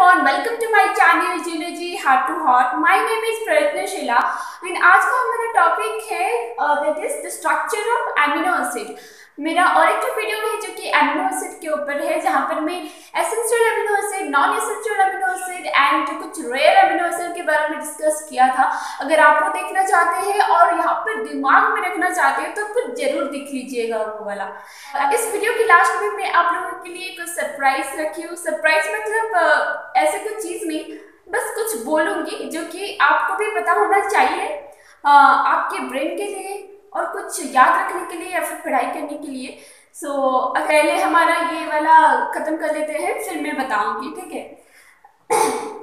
everyone, welcome to my channel Geology Heart to Heart. My name is Praratna and आज का हमारा topic है that is the structure of amino acid. मेरा और एक video है जो कि एमिनो एसिड के ऊपर है, जहाँ पर मैं essential amino acid, non essential amino acid and कुछ रेयर अमीनो एसिड के बारे में डिस्कस किया था। अगर आप वो देखना चाहते हैं और यहाँ पर दिमाग में रखना चाहते हैं तो फिर जरूर देख लीजिएगा वो वाला। इस वीडियो के लास्ट में मैं आप लोगों के लिए कुछ सरप्राइज रखी हूँ। सरप्राइज मतलब ऐसे कुछ चीज़ नहीं, बस कुछ बोलूँगी जो कि आपको भी पता होना चाहिए, आपके ब्रेन के लिए और कुछ याद रखने के लिए या फिर पढ़ाई करने के लिए। पहले हमारा ये वाला खत्म कर लेते हैं, फिर मैं बताऊंगी, ठीक है।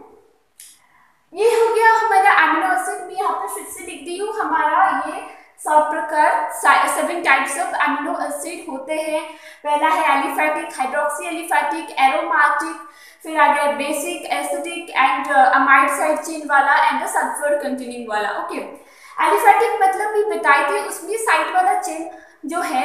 ये हो गया हमारा एमिनो एसिड। मैं यहाँ पर फिर से लिख दी हूँ, हमारा ये 7 प्रकार 7 टाइप्स ऑफ एमिनो एसिड होते हैं। पहला है एलिफैटिक, हाइड्रोक्सी एलिफैटिक, एरोमेटिक, फिर आ गया basic, acidic and amide side chain वाला एंड सल्फर कंटेनिंग वाला। ओके, एलिफैटिक मतलब भी बताई थी, उसमें साइड वाला चेन जो है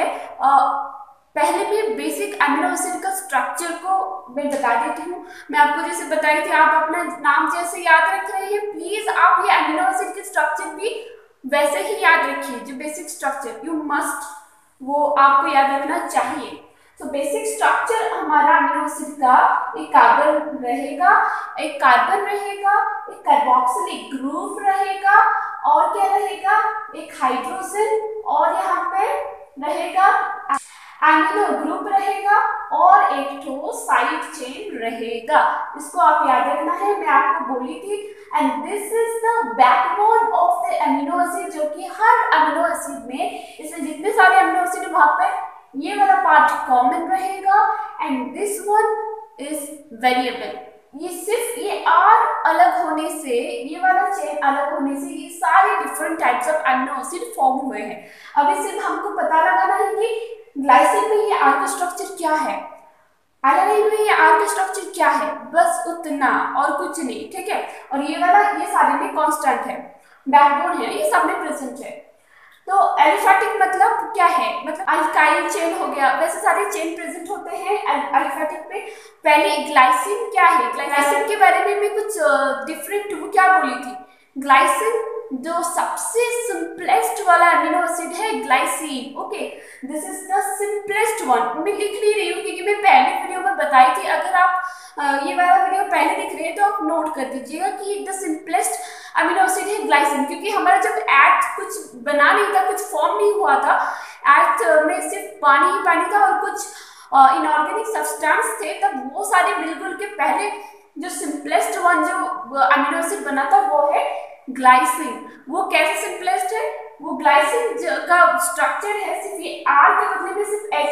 पहले भी बेसिक एमिनो एसिड का स्ट्रक्चर को मैं बता देती हूँ। मैं आपको जैसे बताई थी, आप अपना नाम जैसे याद रख रहे हैं, प्लीज आप ये एमिनो एसिड के स्ट्रक्चर भी वैसे ही याद रखिए। जो बेसिक स्ट्रक्चर यू मस्ट, वो आपको याद रखना चाहिए। तो बेसिक स्ट्रक्चर हमारा एमिनो एसिड का, एक कार्बन रहेगा, एक कार्बोक्सिलिक ग्रुप रहेगा, और क्या रहेगा, एक हाइड्रोजन, और यहाँ पे रहेगा एमिनो ग्रुप रहेगा, और एक तो साइड चेन रहेगा। इसको आप याद रखना है, मैं आपको बोली थी। And this is the backbone of the amino acid, जो कि हर एमिनो एसिड में, इसमें जितने सारे एमिनो एसिड है वहां पे ये वाला पार्ट कॉमन रहेगा। And this one is variable. ये सिर्फ ये आर अलग होने से, ये वाला चेन अलग होने से ये सारे different types of amino acid form हुए हैं। अभी सिर्फ हमको पता लगाना है कि ग्लाइसिन में ये आर का स्ट्रक्चर क्या है, एलानाइन में ये आर का स्ट्रक्चर क्या है, बस उतना और कुछ नहीं, ठीक है। और ये वाला, ये सारे में कांस्टेंट है, बैकबोन है, ये सब में प्रेजेंट है। तो एलिफैटिक मतलब क्या है, मतलब अल्काइल चेन हो गया, वैसे सारे चेन प्रेजेंट होते हैं एलिफैटिक पे। पहले ग्लाइसिन क्या है, ग्लाइसिन के बारे में मैं कुछ डिफरेंट वो क्या बोली थी। ग्लाइसिन जो सबसे सिंपलेस्ट वाला एमिनो एसिड है, glycine. Okay, this is the simplest one. मैं लिख नहीं रही हूँ क्योंकि मैं पहले वीडियो में बताई थी। अगर आप ये वाला वीडियो पहले देख रहे हैं तो आप नोट कर दीजिएगा कि द सिंपलेस्ट अमीनो एसिड है ग्लाइसिन, क्योंकि हमारा जब एट कुछ बना नहीं था, कुछ फॉर्म नहीं हुआ था, एट में सिर्फ पानी ही पानी था और कुछ इनऑर्गेनिक सब्सटेंस थे, तब वो सारे बिल्कुल के पहले जो सिंपलेस्ट वन जो अमीनो एसिड बना था वो है ग्लाइसिन। वो कैसे सिंपलेस्ट है, वो ग्लाइसिन का स्ट्रक्चर है, सिर्फ ये आर के बदले में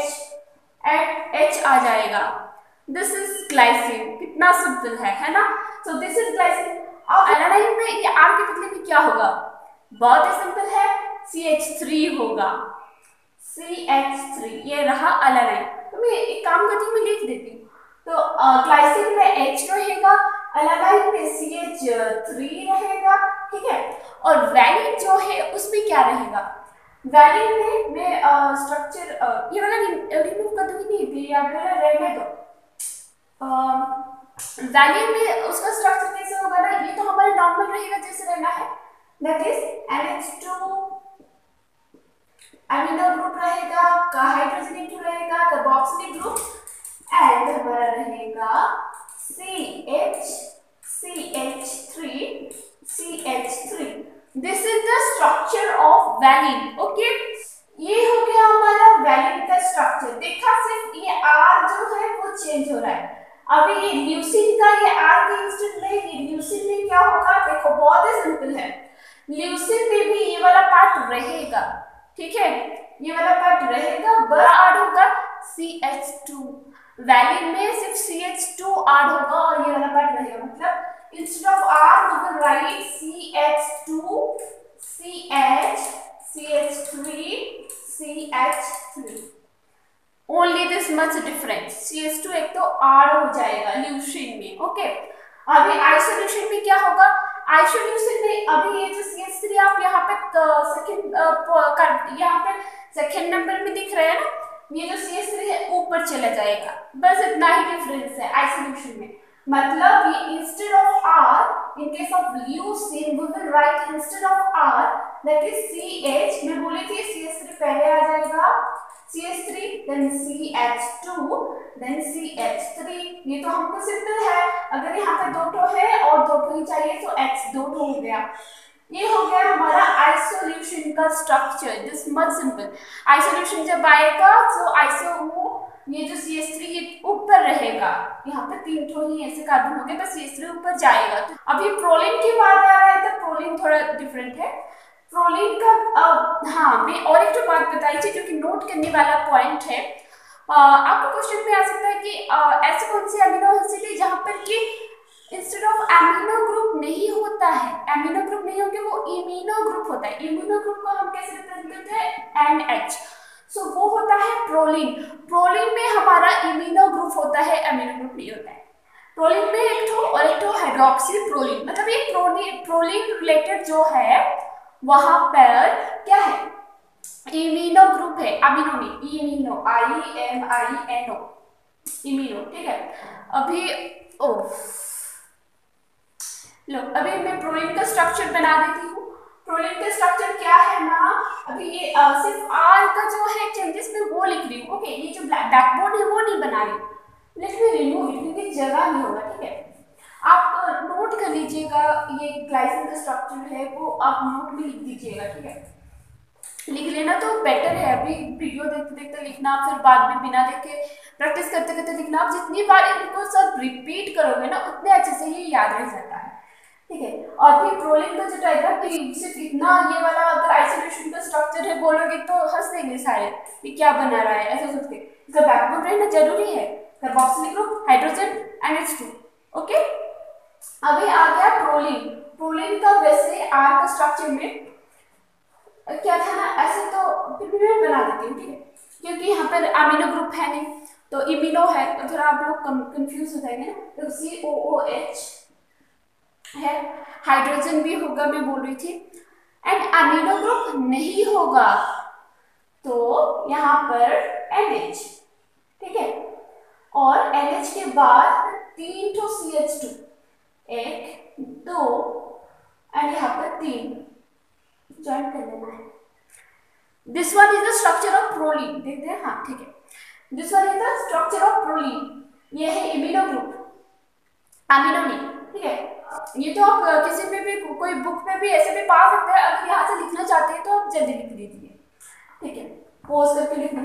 सिर्फ एच आ जाएगा। This is glycine. कितना सिंपल है ना। So this is glycine. अब एलानाइन में ये आर के बदले में क्या होगा, बहुत ही सिंपल है, CH3 होगा, CH3। ये रहा एलानाइन। तो मैं एक काम करती हूँ, मैं लिख देती हूँ। तो ग्लाइसिन में H रहेगा, एलानाइन में CH3 रहेगा, ठीक है। और वैलिन जो है उसमें क्या रहेगा, वैलिन में मैं स्ट्रक्चर ये वाला रिमूव कर दूंगी, नहीं या फिर रहने दो। वैलिन में उसका स्ट्रक्चर कैसे होगा ना, ये तो हमारा नॉर्मल रहेगा जैसे रहना है, that is NH2 amino group रहेगा, हाइड्रोजन ग्रुप रहेगा, कार्बोक्सिलिक ग्रुप, एंड हमारा रहेगा CH3। This is the structure of valine. Okay, ये हो गया हमारा वैलिन का स्ट्रक्चर। देखा, सिर्फ ये आर जो है वो चेंज हो रहा है। अभी ये ल्यूसिन का, ये आर के इंस्टेंट में, ये ल्यूसिन में क्या होगा, देखो बहुत ही सिंपल है। ल्यूसिन में भी ये वाला पार्ट रहेगा, ठीक है, ये वाला पार्ट रहेगा, बड़ा आर होगा CH2। वैलिन में सिर्फ CH2 आर होगा और ये वाला पार्ट रहेगा, मतलब instead of R we will write CH2 CH3 CH3। Only this much difference, CH2 एक तो R हो जाएगा ल्यूसिन में। ओके, अभी आइसोल्यूशन में क्या होगा, आइसोल्यूशन में अभी ये जो CH3 आप यहाँ पे सेकंड नंबर में दिख रहे हैं ना, ये जो CH3 है ऊपर चला जाएगा, बस इतना ही डिफरेंस है आइसोल्यूशन में। मतलब ये instead of R, in case of leucine we will write instead of R that is CH, मैं बोली थी CH3 पहले आ जाएगा, CH3 then CH2 then CH3। ये तो हमको सिंपल है, अगर यहाँ पे 2 ठो है और 2 ठो ही चाहिए तो H 2 ठो हो गया। ये हो गया हमारा आइसोल्यूशन का structure, this much simple. Isoleucine जब आएगा तो आइसो ये जो CH3 ये ऊपर रहेगा, यहाँ पे 3 ठो ही ऐसे कार्बन हो गए, बस CH3 ऊपर जाएगा। तो अभी प्रोलिन की बात आ रहा है तो प्रोलिन थोड़ा डिफरेंट है। प्रोलिन का हाँ, मैं और एक तो बात बताई थी जो कि नोट करने वाला पॉइंट है। आपको क्वेश्चन में आ सकता है कि ऐसे कौन से अमीनो एसिड है जहाँ पर कि इंस्टेड ऑफ एमिनो ग्रुप नहीं होता है, एमिनो ग्रुप नहीं होगा, वो इमिनो ग्रुप होता है। इमिनो ग्रुप को हम कैसे रिप्रेजेंट करते हैं, NH। सो वो होता है प्रोलिन। प्रोलिन में हमारा इमिनो ग्रुप होता है, एमिनो ग्रुप नहीं होता है। प्रोलिन में एक ठो और एक ठो हाइड्रोक्सी प्रोलिन, मतलब ये प्रोलिन रिलेटेड जो है वहां पर क्या है, इमिनो ग्रुप है, अमीनो नहीं, इमिनो, IMINO, इमिनो, ठीक है। अभी लो, अभी मैं प्रोलिन का स्ट्रक्चर बना देती हूँ। प्रोलिन का स्ट्रक्चर क्या है ना, अभी ये सिर्फ R का जो है चेंजेस मैं वो लिख रही हूँ, ओके। ये जो बैकबोन है वो नहीं बना रही, लेट मी रिमूव इट क्योंकि जगह नहीं होगा, ठीक है। आप नोट कर लीजिएगा, ये ग्लाइसिन का स्ट्रक्चर है वो आप नोट में लिख दीजिएगा, ठीक है। लिख लेना तो बेटर है, अभी वीडियो देखते देखते लिखना, फिर बाद में बिना देखे प्रैक्टिस करते करते लिखना। आप जितनी बार इनको सब रिपीट करोगे ना उतने अच्छे से ये याद रह जाता है, ठीक है। और फिर प्रोलिन का जो डायग्राम कि सिर्फ इतना ये वाला अगर आइसोलेशन का स्ट्रक्चर है बोलोगे तो हंस देंगे सारे, ये क्या बना रहा है, ऐसा सोचते। इसका बैकबोन रहना जरूरी है, carboxylic group, hydrogen, NH2, okay. अभी आ गया प्रोलिन। प्रोलिन का वैसे R का स्ट्रक्चर में क्या था ना, ऐसे तो फिर मैं बना देती हूँ, ठीक है, क्योंकि यहाँ पर अमीनो ग्रुप है नहीं तो इमिनो है, तो थोड़ा आप लोग कंफ्यूज हो जाएंगे ना। तो COOH है, हाइड्रोजन भी होगा मैं बोल रही थी, एंड अमीनो ग्रुप नहीं होगा तो यहाँ पर NH, ठीक है। और NH के बाद 3 ठो CH2, 1 2 एंड यहाँ पर 3 ज्वाइन कर लेना है। This one is the structure of proline, देखते हैं, हाँ ठीक है। This one is the structure of proline, ये है इमिनो ग्रुप, अमीनो नहीं, ठीक है। ये तो आप किसी में भी कोई बुक में भी ऐसे भी पा सकते हैं, अगर यहाँ से लिखना चाहते हैं तो आप जल्दी लिख लीजिए, ठीक है, पोज करके लिखना।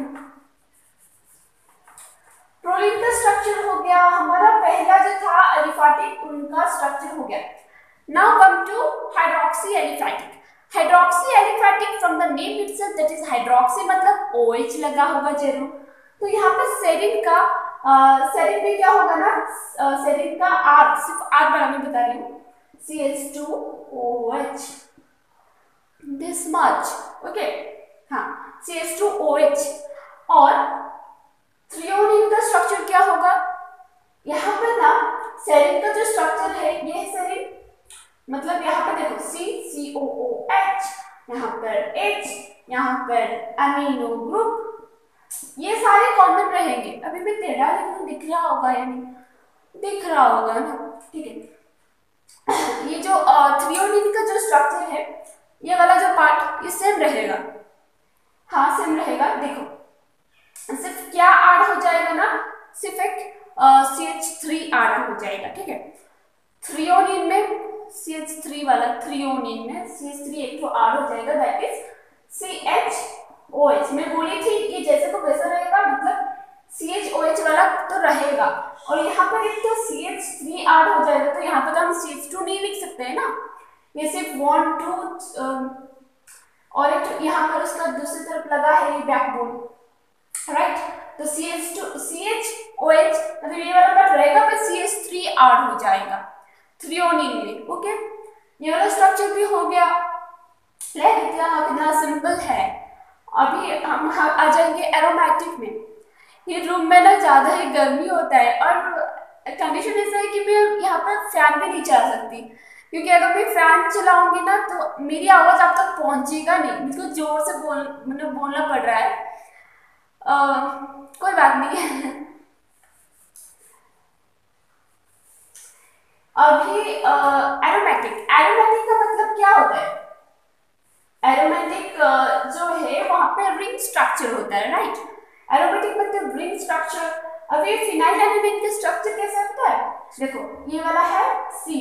प्रोलिन का स्ट्रक्चर हो गया हमारा, पहला जो था एलिफैटिक, उनका स्ट्रक्चर हो गया। Now come to hydroxy aliphatic. Hydroxy aliphatic from the name itself, that is hydroxy मतलब OH लगा होगा जरूर। तो यहाँ पे सेरिन का सेरिन में क्या होगा ना, सेरिन का R, सिर्फ R बड़ा मैं बता रही हूँ, CH2OH, दिस मच, ओके, हाँ, CH2OH। और थ्रियोनिन का स्ट्रक्चर क्या होगा, यहाँ पर ना सेरिन का जो स्ट्रक्चर है ये है सेरिन, मतलब यहाँ पर देखो COOH, यहाँ पर H, यहाँ पर अमीनो ग्रुप, ये सारे कॉमन रहेंगे। अभी मैं टेढ़ा लिखूं, दिख रहा होगा या नहीं, दिख रहा होगा ना, ठीक है। ये जो थ्रियोनिन का जो स्ट्रक्चर है, ये वाला जो पार्ट ये सेम रहेगा, हाँ सेम रहेगा। देखो सिर्फ क्या ऐड हो जाएगा ना, सिर्फ एक CH3 ऐड हो जाएगा, ठीक है। थ्रियोनिन में CH3 वाला, थ्रियोनिन में CH3 एक तो ऐड हो जाएगा, दैट इज CHOH। मैं बोली थी ये जैसे को वैसा रहेगा, मतलब CHOH वाला तो रहेगा, और यहाँ पर एक तो CH3 ऐड हो जाएगा, तो यहाँ पर तो हम CH2 नहीं लिख सकते हैं ना, ये सिर्फ 1 2 और एक यहाँ पर उसका दूसरी तरफ लगा है ये बैकबोन, राइट। तो CHOH मतलब ये वाला पार्ट रहेगा, पर CH3 ऐड हो जाएगा थ्रियोनिन में, ओके। ये वाला स्ट्रक्चर भी हो गया, कितना सिंपल है। अभी हम आ जाएंगे एरोमेटिक में। ये रूम में ना ज्यादा ही गर्मी होता है, और कंडीशन ऐसा है कि मैं यहाँ पर फैन भी नहीं चला सकती, क्योंकि अगर मैं फैन चलाऊंगी ना तो मेरी आवाज आप तक पहुंचेगा नहीं, मुझको जोर से बोलना पड़ रहा है। कोई बात नहीं है। अभी एरोमेटिक, एरोमेटिक का मतलब क्या होता है? एरोमेटिक जो है वहां पे रिंग स्ट्रक्चर होता है, राइट? एरोमेटिक मतलब रिंग स्ट्रक्चर। अब ये फिनाइल एलिमेंट का स्ट्रक्चर कैसा होता है? देखो ये वाला है C,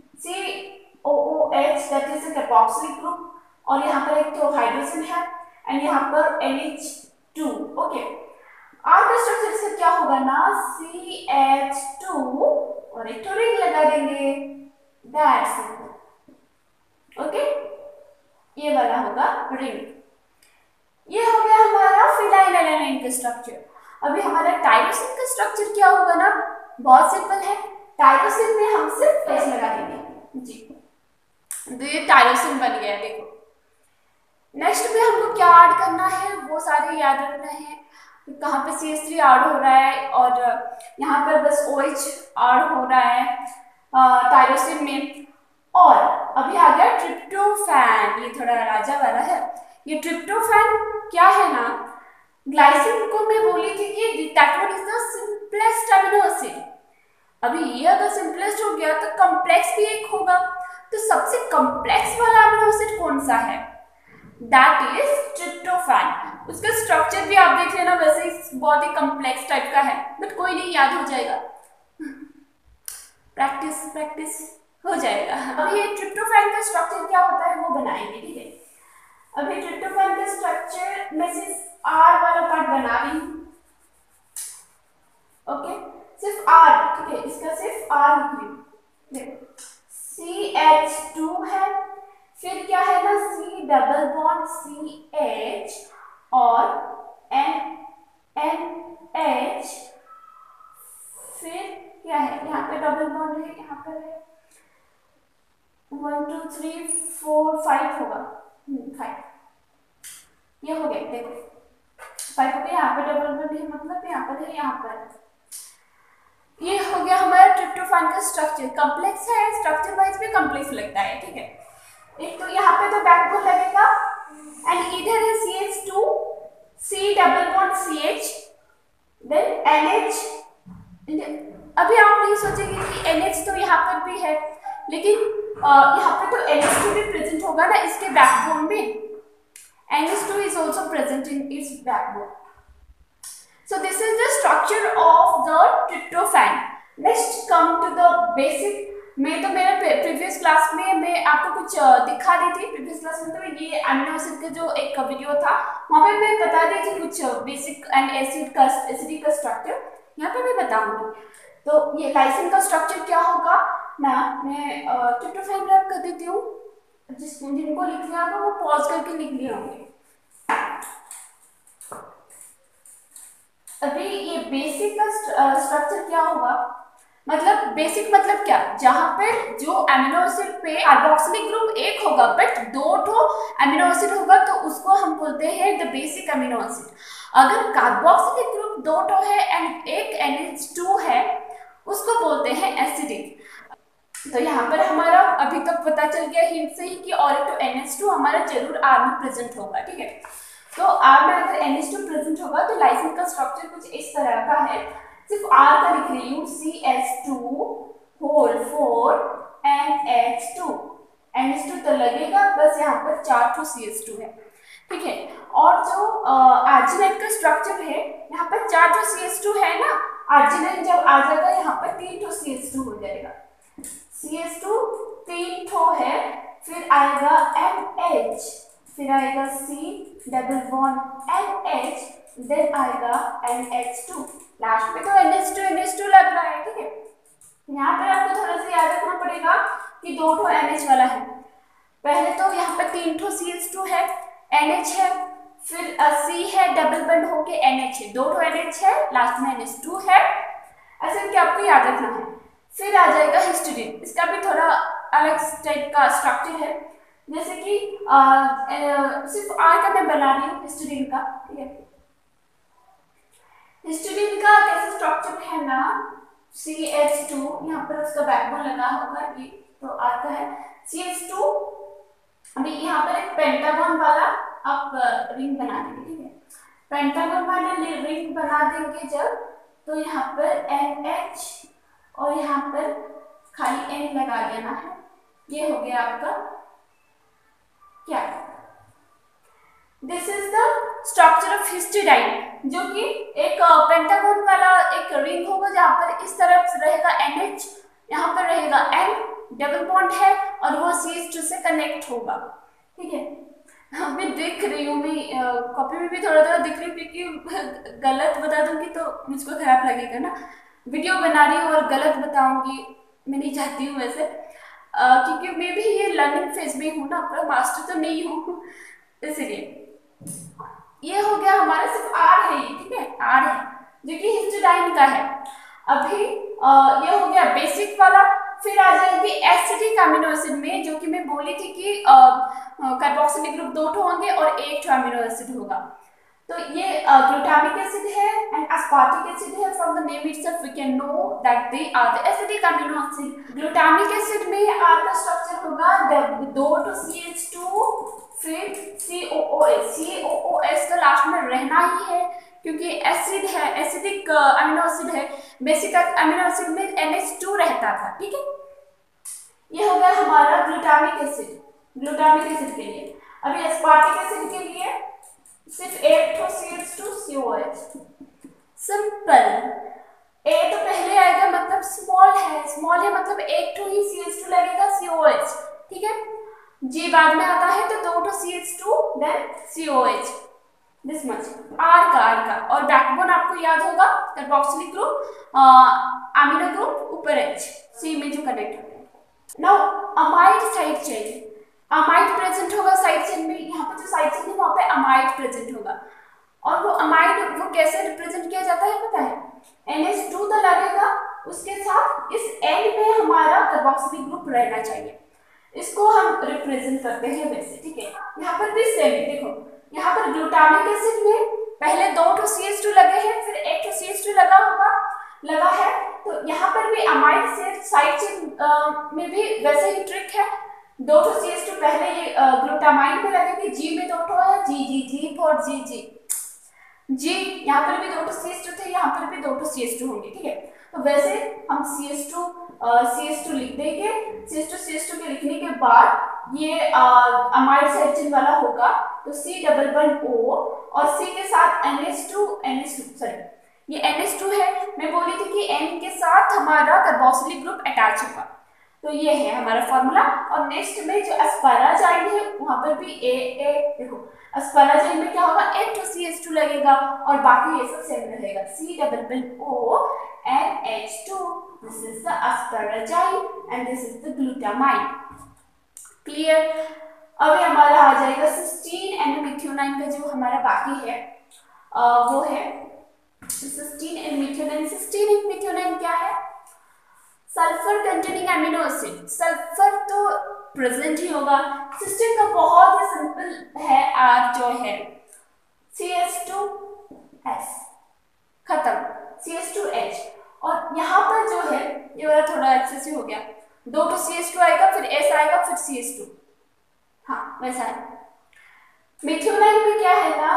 COOH, that is a carboxylic group, और यहाँ पर एक तो हाइड्रोजन है एंड यहाँ पर NH2। ओके, आर का स्ट्रक्चर से क्या होगा ना, CH2 और एक तो रिंग लगा देंगे, दैट्स इट। ओके, ये वाला होगा रिंग। ये हो गया हमारा फिनाइल एलिमेंट का स्ट्रक्चर। अभी हमारा टायरोसिन का स्ट्रक्चर क्या होगा ना, बहुत सिंपल है। टायरोसिन में हम सिर्फ एच लगा देंगे जी, तो ये टायरोसिन बन गया। देखो नेक्स्ट में हमको क्या ऐड करना है वो सारे याद रखना है। कहाँ पे CH3 ऐड हो रहा है और यहाँ पर बस OH ऐड हो रहा है टायरोसिन में। और अभी आ गया ट्रिप्टोफैन, ये थोड़ा राजा वाला है। ये ट्रिप्टोफैन क्या है ना, ग्लाइसिन को मैं बोली थी कि that one is the simplest amino acid. अभी ये अगर सिंपलेस्ट हो गया तो कॉम्प्लेक्स भी एक होगा, तो सबसे कॉम्प्लेक्स वाला अमीनो एसिड कौन सा है? That is tryptophan. उसका स्ट्रक्चर भी आप देख लेना, वैसे ही बहुत ही कॉम्प्लेक्स टाइप का है, बट कोई नहीं, याद हो जाएगा, प्रैक्टिस प्रैक्टिस हो जाएगा। अभी ये ट्रिप्टोफैन का स्ट्रक्चर क्या होता है वो बनाएंगे, ठीक है? अभी ट्रिप्टोफैन के स्ट्रक्चर में सिर्फ आर वाला पार्ट बना रही हूं, ओके, सिर्फ आर, ठीक है, इसका सिर्फ आर लिख रही हूं। देखो CH2 है, फिर क्या है ना C डबल बॉन्ड CH और NH, फिर क्या है यहाँ पे डबल बॉन्ड है, यहाँ पर है 1 2 3 4 5 होगा, 5, ये हो गया। देखो 5 हो गया, यहाँ पे डबल बॉन्ड है, मतलब यहाँ पर है, यहाँ पर। ये हो गया हमारा ट्रिप्टोफैन का स्ट्रक्चर। कॉम्प्लेक्स है, स्ट्रक्चर वाइज भी कॉम्प्लेक्स लगता है, ठीक है? एक तो यहाँ पे तो बैकबोन लगेगा एंड इधर है CH2, C double bond CH, then NH। अभी आप नहीं सोचेंगे कि NH तो यहाँ पर भी है, लेकिन यहाँ पे तो NH2 भी प्रेजेंट होगा ना इसके बैकबोन में। NH2 is also present in its backbone. So this is the structure of the tryptophan. Next come to the basic। मैं तो मेरे प्रीवियस क्लास में मैं आपको कुछ दिखा दी थी। प्रीवियस क्लास में तो ये अमीनो एसिड का जो एक वीडियो था वहाँ पे मैं बता दी थी कुछ बेसिक एंड एसिडिक का स्ट्रक्चर, यहाँ पे मैं बताऊंगी। तो ये लाइसिन का स्ट्रक्चर क्या होगा ना, मैं ट्रिप्टोफैन रैप कर देती हूँ, जिनको लिख लिया होगा वो पॉज करके लिख लिए होंगे। अभी ये बेसिक का स्ट्रक्चर क्या होगा, मतलब बेसिक मतलब क्या, जहां पे जो अमीनो एसिड पे कार्बोक्सिलिक ग्रुप एक होगा बट 2 ठो अमीनो एसिड होगा तो उसको हम बोलते हैं द बेसिक अमीनो एसिड। अगर कार्बोक्सिलिक ग्रुप 2 ठो है एंड एक NH2 है उसको बोलते हैं एसिडिक। तो यहाँ पर हमारा अभी तक पता चल गया हिंट से ही कि और एक तो NH2 हमारा जरूर R में प्रेजेंट होगा, ठीक है? तो R में अगर NH2 प्रेजेंट होगा तो लाइसिन का स्ट्रक्चर कुछ इस तरह का है। सिर्फ R का लिख रही हूँ, CH2 होल 4 NH2। NH2 तो लगेगा, बस यहाँ पर 4 ठो CH2 है, ठीक है? और जो आर्जिनाइड का स्ट्रक्चर है यहाँ पर 4 ठो CH2 है ना, आर्जिनाइड जब आ जाएगा यहाँ पर 3 ठो CH2 हो जाएगा। CH2 3 ठो है, फिर आएगा NH, फिर आएगा C double bond NH, then आएगा NH2, लास्ट में तो NH2 लग रहा है, ठीक है? यहाँ पर आपको थोड़ा सा याद रखना पड़ेगा कि 2 ठो NH वाला है। पहले तो यहाँ पर 3 ठो CH2 है, NH है, फिर C है डबल बॉन्ड होके NH है, 2 ठो NH है, लास्ट में NH2 है, ऐसे करके आपको याद रखना है। फिर आ जाएगा हिस्टीडीन, इसका भी थोड़ा अलग टाइप का स्ट्रक्चर है, जैसे कि सिर्फ आर का मैं बना रही हूँ हिस्टीडीन का, ठीक है? हिस्टीडीन का कैसे स्ट्रक्चर है ना, CH2 यहाँ पर उसका बैकबोन लगा होगा, ये तो आर का है, CH2। अभी यहाँ पर एक पेंटागन वाला आप रिंग बना देंगे, ठीक है? पेंटागन वाले रिंग बना देंगे जब, तो यहाँ पर NH और यहाँ पर खाली एन लगा देना है। ये हो गया आपका क्या, this is the structure of histidine, जो कि एक पेंटागन वाला एक रिंग होगा जहां पर इस तरफ रहेगा NH, यहाँ पर रहेगा N, डबल बॉन्ड है और वो CH2 से कनेक्ट होगा। ठीक है, मैं देख रही हूँ, मैं कॉपी में भी थोड़ा थोड़ा दिख रही हूँ क्योंकि गलत बता दूंगी तो मुझको खराब लगेगा ना। वीडियो बना रही हूँ और गलत बताऊंगी, मैं नहीं चाहती हूँ वैसे, क्योंकि मैं भी ये लर्निंग फेज में हूँ ना, पर मास्टर तो नहीं हूँ, इसलिए। ये हो गया हमारा, सिर्फ आर है ये, ठीक है, आर है जो कि हिस्टिडाइन का है। अभी ये हो गया बेसिक वाला। फिर आ जाएंगे एसिडिक अमीनो एसिड में, जो कि मैं बोली थी कि कार्बोक्सिलिक ग्रुप 2 होंगे और 1 अमीनो एसिड होगा। तो ये ग्लूटामिक एसिड है एंड अस्पार्टिक एसिड है। From the name itself we can know that they are the acidic amino acid. Glutamic acid में आपका स्ट्रक्चर होगा 2 CH2 फिर COOH। COOH तो लास्ट में रहना ही है क्योंकि एसिड है, एसिडिक अमीनो एसिड है। बेसिक अमीनो एसिड में NH2 रहता था। ठीक है, ये हो गया हमारा ग्लूटामिक एसिड, ग्लूटामिक एसिड के लिए। अभी एस्पार्टिक एसिड के लिए सिर्फ एक तो CH2 COH, सिंपल। A तो पहले आएगा मतलब स्मॉल है मतलब एक तो ही CH2 लगेगा COH। ठीक है, G बाद में आता है तो 2 CH2 then COH, this much. R का और बैकबोन आपको याद होगा कार्बोक्सिलिक ग्रुप, अमीनो ग्रुप ऊपर H, C में जो कनेक्ट होते हैं। Now amide side chain, amide present होगा साइड चेन में। यहाँ पे जो साइड चेन है वहां पे अमाइड प्रेजेंट होगा। और वो अमाइड वो कैसे रिप्रेजेंट किया जाता है पता है, NH2 तो लगेगा, उसके साथ इस N में हमारा कार्बोक्सिलिक ग्रुप रहना चाहिए, इसको हम रिप्रेजेंट करते हैं वैसे। ठीक है, यहाँ पर भी सेम देखो, यहाँ पर ग्लूटामिक एसिड में पहले 2 CH2 लगे हैं फिर 1 CH2 लगा है। तो यहाँ पर भी अमाइड से साइड चेन में भी वैसे ही ट्रिक है। 2 CH2 पहले ये ग्लूटामाइन में लगेंगे, G में 2 है, G फॉर G, यहाँ पर भी 2 CH2 थे, यहाँ पर भी 2 CH2 होंगे। ठीक है, तो वैसे हम CH2 लिख देंगे। CH2 के लिखने के बाद ये अमाइड साइड चेन वाला होगा तो C डबल बॉन्ड O और C के साथ NH2 सॉरी ये NH2 है। मैं बोली थी कि N के साथ हमारा कार्बोक्सिलिक ग्रुप अटैच होगा, तो ये है हमारा फॉर्मूला। और नेक्स्ट में जो अस्पाराजाइन है वहां पर भी A देखो, अस्पाराजाइन में क्या होगा, 1 CH2 लगेगा और बाकी ये सब सेम रहेगा, C double bond O NH2, this is the asparagine and this is the glutamine. Clear. अभी हमारा आ जाएगा सिस्टीन एंड मिथ्योनाइन का, जो हमारा बाकी है वो है cysteine and methionine. Cysteine and methionine क्या है, sulphur containing amino acid. Sulphur तो प्रेजेंट ही होगा। सिस्टीन का बहुत ही सिंपल है, R जो है CH2S खत्म, CH2H। और यहाँ पर जो है ये वाला थोड़ा एक्सेसिव हो गया, 2 CH2 आएगा फिर S आएगा फिर CH2, हाँ वैसा है। मिथ्योनाइन में क्या है ना,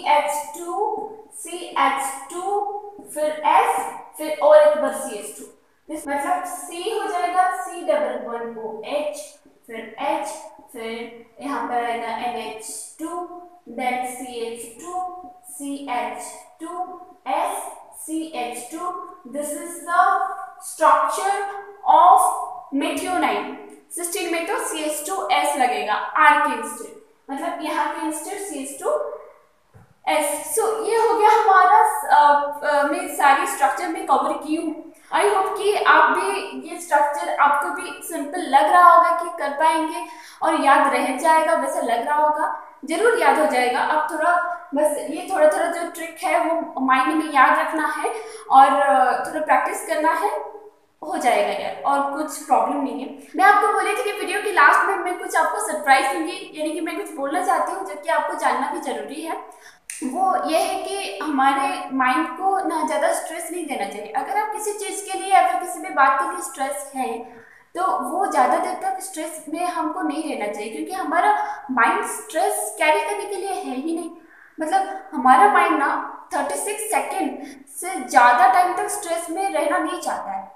CH2 फिर S फिर और एक बार CH2, मतलब C हो जाएगा C डबल बॉन्ड OH फिर H फिर यहाँ पर आएगा NH2 then CH2 CH2 S CH2। This is the structure of methionine. Cysteine में तो CH2S लगेगा R के इंस्टेड, मतलब यहाँ के इंस्टेड CH2S। सो ये हो गया हमारा मैं सारी स्ट्रक्चर में कवर की हूँ। आई होप कि आप भी ये स्ट्रक्चर आपको भी सिंपल लग रहा होगा कि कर पाएंगे और याद रह जाएगा, वैसे लग रहा होगा, जरूर याद हो जाएगा। अब थोड़ा बस ये थोड़ा थोड़ा जो ट्रिक है वो माइंड में याद रखना है और थोड़ा प्रैक्टिस करना है, हो जाएगा यार, और कुछ प्रॉब्लम नहीं है। मैं आपको बोली थी कि वीडियो के लास्ट में मैं कुछ आपको सरप्राइज दूंगी, यानी कि मैं कुछ बोलना चाहती हूँ जो कि आपको जानना भी जरूरी है। वो ये है कि हमारे माइंड को ना ज़्यादा स्ट्रेस नहीं देना चाहिए। अगर आप किसी चीज़ के लिए या फिर किसी भी बात के लिए स्ट्रेस है तो वो ज़्यादा देर तक स्ट्रेस में हमको नहीं रहना चाहिए, क्योंकि हमारा माइंड स्ट्रेस कैरी करने के लिए है ही नहीं। मतलब हमारा माइंड ना 36 सेकेंड से ज़्यादा टाइम तक स्ट्रेस में रहना नहीं चाहता है।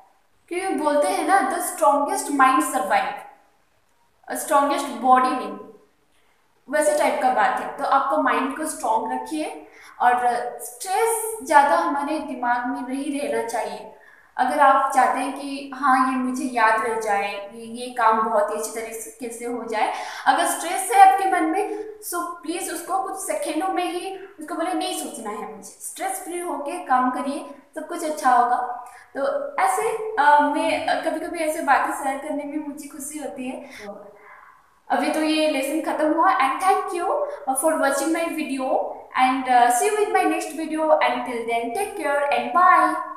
क्योंकि बोलते हैं ना, the strongest mind survive, strongest body नहीं, वैसे टाइप का बात है। तो आपको माइंड को स्ट्रॉन्ग रखिए, और स्ट्रेस ज़्यादा हमारे दिमाग में नहीं रहना चाहिए। अगर आप चाहते हैं कि हाँ ये मुझे याद रह जाए, ये काम बहुत ही अच्छी तरीके से हो जाए, अगर स्ट्रेस है आपके मन में, सो प्लीज़ उसको कुछ सेकेंडों में ही उसको बोले नहीं सोचना है मुझे, स्ट्रेस फ्री होके काम करिए, सब कुछ अच्छा होगा। तो ऐसे मैं कभी कभी ऐसे बातें शेयर करने में मुझे खुशी होती है। तो अभी तो ये लेसन खत्म हुआ, and thank you for watching my video, and see you with my next video, and till then take care and bye.